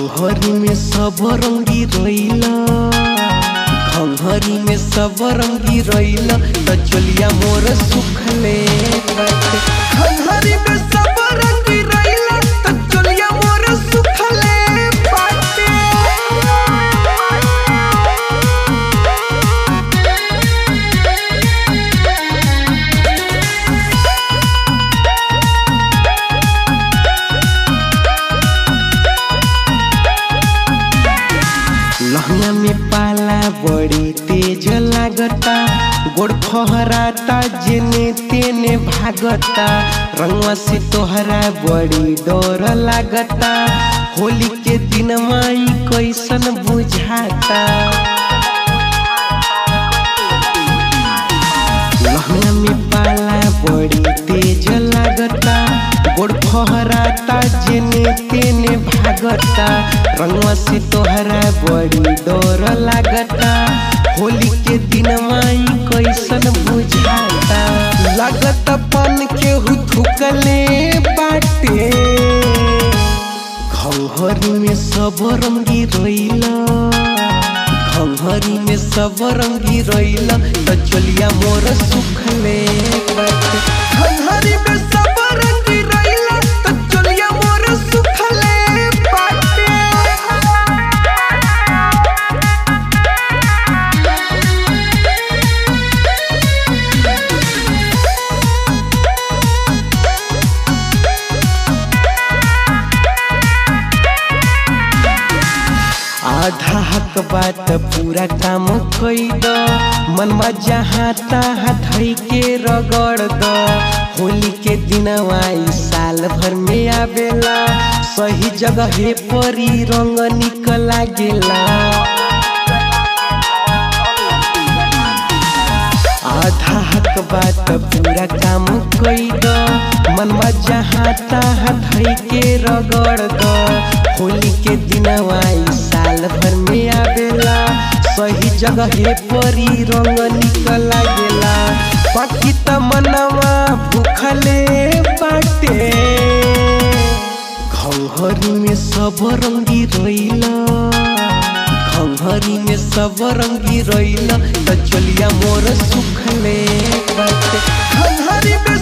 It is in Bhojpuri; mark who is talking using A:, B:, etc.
A: घंघरी में सब रंगी रैला, घंघरी में सब रंगी रैला, तो चलिया मोर सुखले बाटे। घंघरी में सब रंगी रैला, तो चलिया मोर सुखले बाटे। लहंगा में पाला बड़ी तेज लागता, गोड़ फहराता जेने तेने भागता, रंगवा से तोहरा बड़ी डर लागता, होली के दिन माई कैसन बुझाता। लहंगा में पाला बड़ी तेज लागता, गोड़ फहराता जेने तेने भागता, रंगवा से तोहरा बड़ी डर लागता, होली के दिन माई कैसन बुझाता। लागत पन के थुकले बाटे। घंघरी में सब रंगी रैला, घंघरी में सब रंगी रैला, तो चलिया मोर सुखले बाटे। घंघरी में सब रंगी रैला, तो चलिया मोर सुखले बाटे। आधा हक बात पूरा काम कई द, मनमा जहाँ तहाँ धई के रगड़ द। होली के दिनवा साल भर में आवेला, सही जगह पर ही रंग निकला गेला। आधा हक बात पूरा काम कई द, मनमा जहाँ तहाँ धई के रगड़ द। होली के दिनवा साल भर में आवेला, सही जगह पर ही रंग निकला गेला। बाकी त मनवा भूखले बाटे। घंघरी में सब रंगी रैला, घंघरी में सब रंगी रैला, तो चलिया मोर सुखले बाटे। घंघरी में